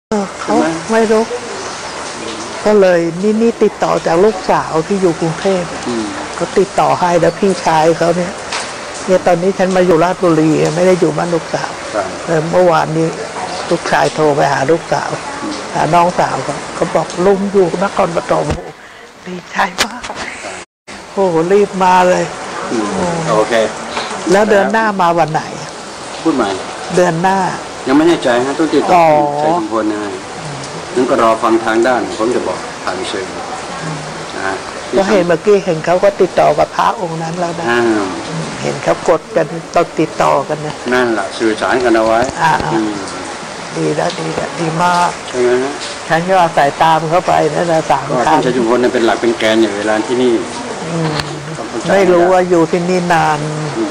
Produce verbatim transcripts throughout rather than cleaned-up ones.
เขาไม่รู้ก็เลยนี่นี่ติดต่อจากลูกสาวที่อยู่กรุงเทพเขาติดต่อให้แล้วพี่ชายเขาเนี่ยเนี่ยตอนนี้ฉันมาอยู่ราชบุรีไม่ได้อยู่บ้านลูกสาวเมื่อวานนี้ลูกชายโทรไปหาลูกสาวหาน้องสาวเขาเขาบอกลุงอยู่นครปฐมดีใจมากโอ้โหรีบมาเลยโอเคแล้วเดือนหน้ามาวันไหนพูดใหม่เดือนหน้ายังไม่แน่ใจฮะต้องติดต่อใช้ทุกคนนะนั่นก็รอฟังทางด้านผมจะบอกผ่านเชิญนะก็เห็นเมื่อกี้เห็นเขาก็ติดต่อกับพระองค์นั้นแล้วนะเห็นเขากดกันต้องติดต่อกันนะนั่นแหละสื่อสารกันเอาไว้ดีแล้วดีแล้วดีมากใช่ไหมฮะฉันก็อาศัยตามเข้าไปนั่นแหละสามครั้งท่านชัยชุมพลเป็นหลักเป็นแกนอย่างเวลาที่นี่ไม่รู้ว่าอยู่ที่นี่นาน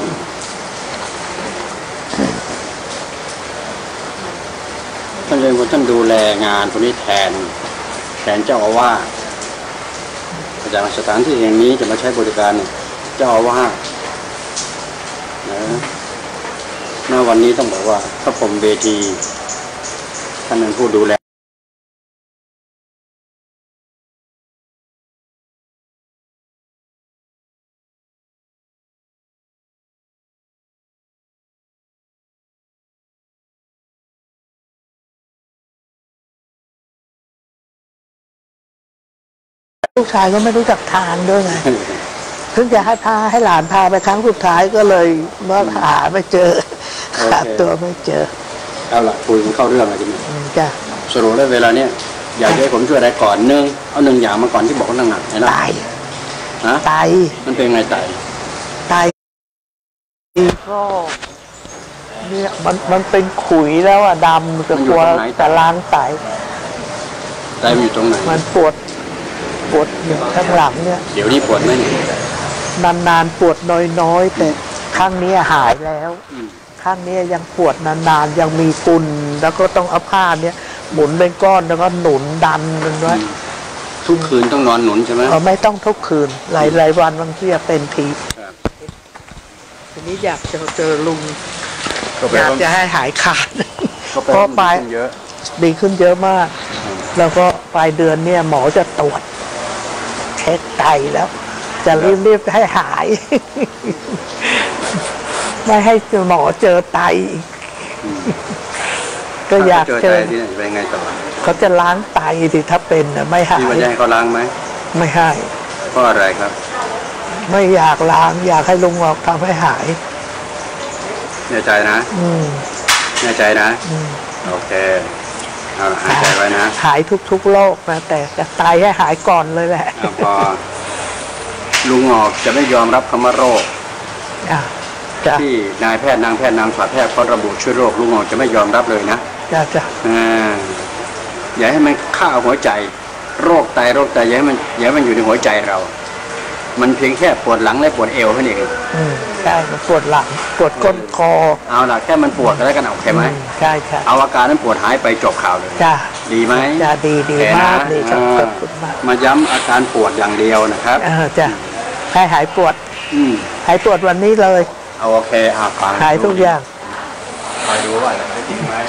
ท่านเลยว่าท่านดูแลงานพวกนี้แทนแทนเจ้าอาวาสจากสถานที่แห่งนี้จะมาใช้บริการเนี่ยเจ้าอาวาสนะณวันนี้ต้องบอกว่าพระพรหมเวทีท่านเป็นผู้ดูแลลูกชายก็ไม่รู้จักทางด้วยไงเพิ่งจะให้พาให้หลานพาไปครั้งสุดท้ายก็เลยเมื่อหาไม่เจอหาตัวไม่เจอเอาละคุยกันเข้าเรื่องอะไรกันจ้ะสรุปแล้วเวลาเนี้ยอยากให้ผมช่วยอะไรก่อนหนึ่งเอาหนึ่งอย่างมาก่อนที่บอกว่าหนักๆนะตายนะตายมันเป็นไงตายตายก็เนี่ยมันมันเป็นขุยแล้วอะดำจะกลัวแต่ล้างไตไตมันอยู่ตรงไหนมันปวดปวดข้างหลังเนี่ยเดี๋ยวนี้ปวดไหมนานๆปวดน้อยๆแต่ข้างนี้หายแล้วข้างนี้ยังปวดนานๆยังมีกุ่นแล้วก็ต้องเอาผ้าเนี่ยหมุนเป็นก้อนแล้วก็หนุนดันมันไว้ทุกคืนต้องนอนหนุนใช่ไหมไม่ต้องทุกคืนหลายๆวันบางทีจะเป็นทีทีนี้อยากจะเจอลุงอยากจะให้หายขาดเพราะไปดีขึ้นเยอะมากแล้วก็ปลายเดือนเนี่ยหมอจะตรวจเช็คไตแล้วจะรีบๆให้หายไม่ให้หมอเจอไตก็อยากเจอเป็นไงต่อเขาจะล้างไตดิถ้าเป็นไม่หายพี่ว่าจะให้เขาล้างไหมไม่ให้เพราะอะไรครับไม่อยากล้างอยากให้ลุงออกทำให้หายแน่ใจนะแน่ใจนะโอเคเอาหายใจไว้นะหายทุกๆโรคนะแต่จะตายให้หายก่อนเลยแหละพอลุงออกจะไม่ยอมรับคำว่าโรคที่นายแพทย์นางแพทย์นางสัตวแพทย์เขาระบุชื่อโรคลุงออกจะไม่ยอมรับเลยนะจ้ะจ้ะอย่าให้มันฆ่าหัวใจโรคไตโรคไตอย่าให้มันอย่าให้มันอยู่ในหัวใจเรามันเพียงแค่ปวดหลังและปวดเอวแค่นี้เองใช่มันปวดหลังปวดก้นคอเอาล่ะแค่มันปวดก็แล้วกันโอเคไหมใช่ใช่เอาอาการนั้นปวดหายไปจบข่าวเลยจ้ะดีไหมจ้ะดีดีมากดีครับขอบคุณมากมาย้ำอาการปวดอย่างเดียวนะครับเออจ้ะให้หายปวดหายปวดวันนี้เลยเอาโอเคอ่าฟังหายทุกอย่างคอยดูว่าจะจริงไหม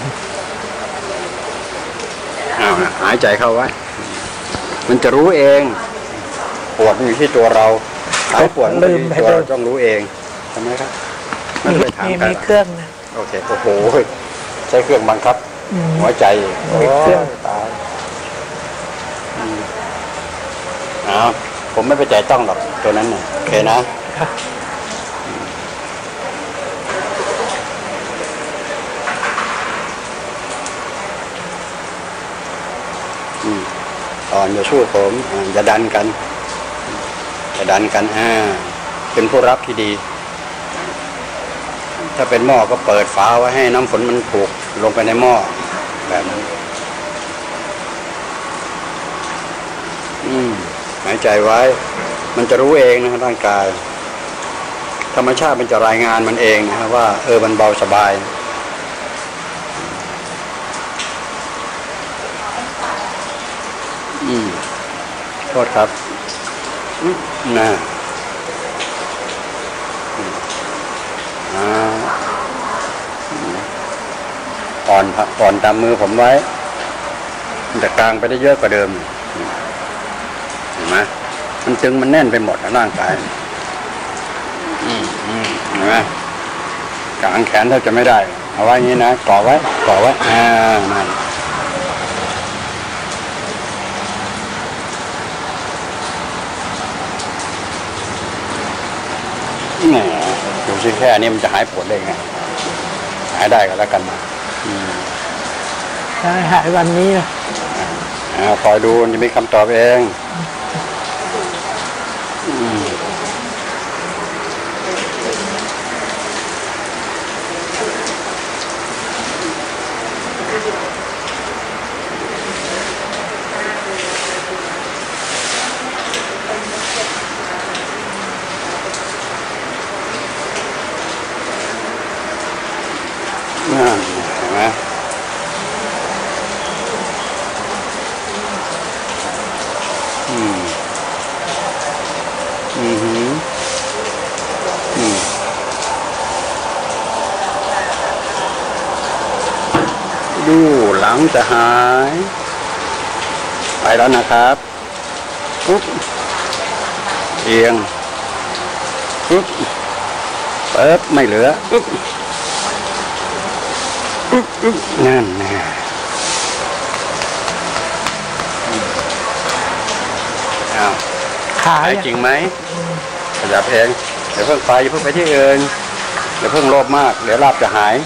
เอาหายใจเข้าไว้มันจะรู้เองปวดอยู่ที่ตัวเราหายปวดลืมตัวเราต้องรู้เองทำไมครับมันไปถามกันมีเครื่องนะโอเคโอ้โหใช้เครื่องบังคับหัวใจมีเครื่องตายอ้าวผมไม่ไปใจต้องหรอกตัวนั้นโอเคนะอ่อนอย่าสู้ผมอย่าดันกันอย่าดันกันอ่าเป็นผู้รับที่ดีถ้าเป็นหม้อก็เปิดฝาไว้ให้น้ำฝนมันถูกลงไปในหม้อแบบนั้นอืมหายใจไว้มันจะรู้เองนะร่างกายธรรมชาติมันจะรายงานมันเองนะว่าเออมันเบาสบายอืมโทษครับนะอ่าอ่อนอ่อนตามมือผมไว้มันจะกลางไปได้เยอะกว่าเดิมเห็นไหมมันตึงมันแน่นไปหมดนะร่างกายอืมอืมเห็นไหมกางแขนแทบจะไม่ได้เอาไว้อย่างนี้นะก่อไว้ก่อไว้อ่านั่นแหมดูสิแค่นี้มันจะหายปวดได้ไงหายได้ก็แล้วกันอืมได้หายวันนี้นะอ่าคอยดูจะมีคำตอบเองอืมนั่นเห็นไหมอืมอืมหืมอืมดูหลังจะหายไปแล้วนะครับปุ๊บเอียงปุ๊บเปิบไม่เหลือปุ๊บปุ๊บปุ๊บนั่นนะอ้าวขาหายยจริงไหมขยับเองเดี๋ยวเพิ่งไปอย่าเพิ่งไปที่อื่นเดี๋ยวเพิ่งโลภมากเดี๋ยวลาบจะหาย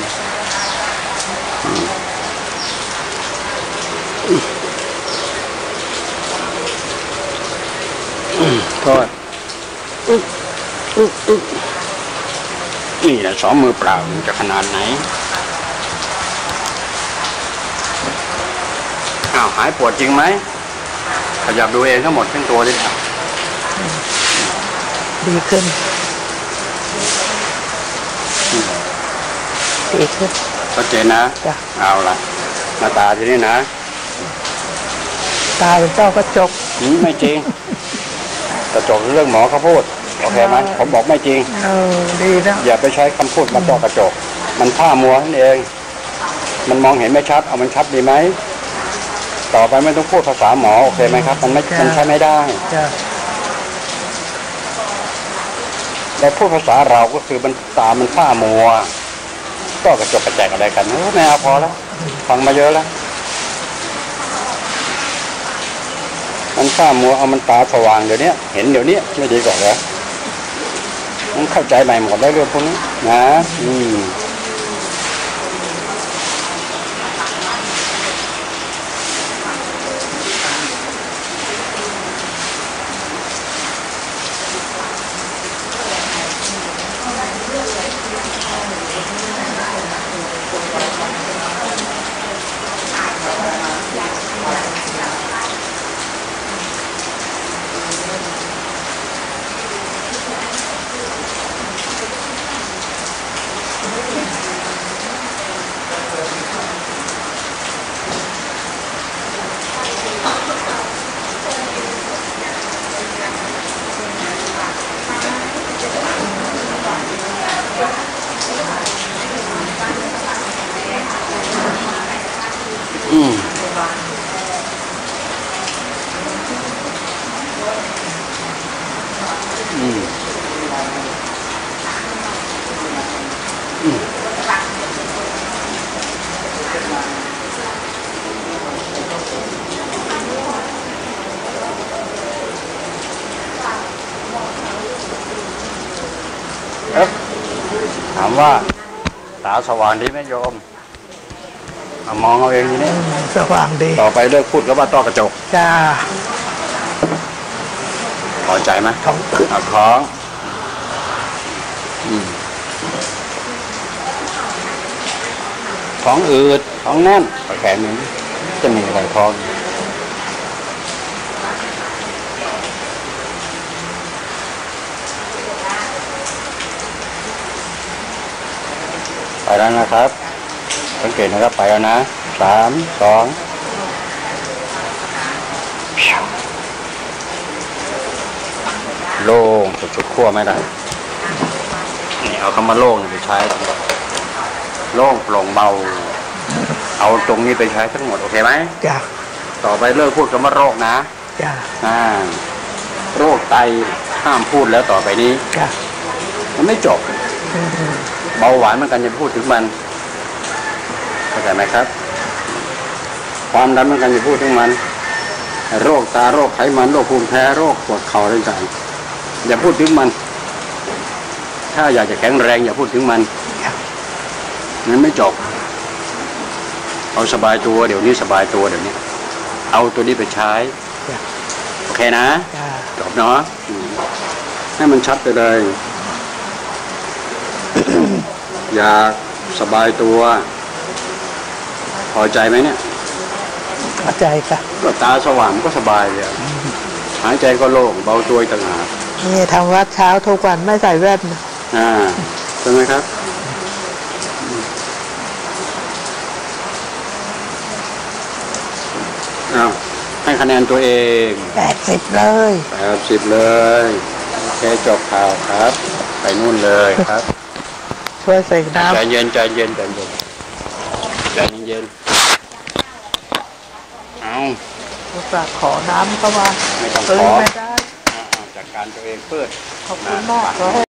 โทษนี่แหละสองมือเปล่ามันจะขนาดไหนอ้าวหายปวดจริงไหมขยับดูเองทั้งหมดทั้งตัวเลยครับดีขึ้นดีขึ้นชัดเจนนะจ้ะเอาละหน้าตาทีนี้นะตาเป็นต้อกระจกอืมไม่จริงกระจกเรื่องหมอเขาพูดโอเคไหมผมบอกไม่จริงเออดีนะอย่าไปใช้คำพูดมาต่อกระจกมันผ้ามัวนั่นเองมันมองเห็นไม่ชัดเอามันชัดดีไหมต่อไปไม่ต้องพูดภาษาหมอโอเคไหมครับมันไม่มันใช้ไม่ได้จ้ะแต่พูดภาษาเราก็คือมันตามันผ้ามัวต่อกระจกกระแจกอะไรกันไม่เอาพอแล้วฟังมาเยอะแล้วมันผ้ามัวเอามันตาสว่างเดี๋ยวนี้เห็นเดี๋ยวนี้ไม่ดีกว่าเหรอมันเข้าใจใหม่หมดได้เรื่องพวกนี้นะอืมอืมอืมอืมเอ๊ะถามว่าตาสว่างดีไหมโยมมองเอาเองทีนี้สว่างดีต่อไปเลิกพูดแล้วว่าต้อกระจกจ้าพอใจไหมของเอาของอืมท้องอืดท้องแน่นแขนนี้จะมีอะไรท้องไปแล้วนะครับสังเกตนะครับไปแล้วนะสามสองโล่งสุดๆขั้วไม่ได้นี่เอาคำว่าโล่งไปใช้โล่งโปร่งเบาเอาตรงนี้ไปใช้ทั้งหมดโอเคไหมจ้ะต่อไปเลิกพูดคำว่าโรคนะจ้ะอ่าโรคไตห้ามพูดแล้วต่อไปนี้จ้ะมันไม่จบอืมเบาหวานเหมือนกันจะพูดถึงมันเข้าใจไหมครับ ความดันเหมือนกันจะพูดถึงมัน โรคตาโรคไขมันโรคภูมิแพ้โรคปวดเข่าอะไรต่างๆอย่าพูดถึงมัน ถ้าอยากจะแข็งแรงอย่าพูดถึงมันมันไม่จบเอาสบายตัวเดี๋ยวนี้สบายตัวเดี๋ยวนี้เอาตัวนี้ไปใช้จ้ะโอเคนะจ้ะจบเนาะอืมให้มันชัดไปเลย อยากสบายตัว พอใจไหมเนี่ยเข้าใจค่ะก็ตาสว่างก็สบายเลยหายใจก็โล่งเบาตัวอีกต่างหากนี่ทำวัดเช้าทุกวันไม่ใส่แว่นนะอ่าใช่ไหมครับอ้าวให้คะแนนตัวเองแปดสิบเลยแปดสิบเลยโอเคจบข่าวครับ ไปนู่นเลยครับช่วยเสกน้ใจเย็นใจเย็นใจเย็นใจเย็นเอาำอุตส่าห์ขอน้ำเข้ามาไม่ต้องซื้ขออไม่ได้อ่าๆจัดการตัวเองเพื่อขอบคุณมากขอให้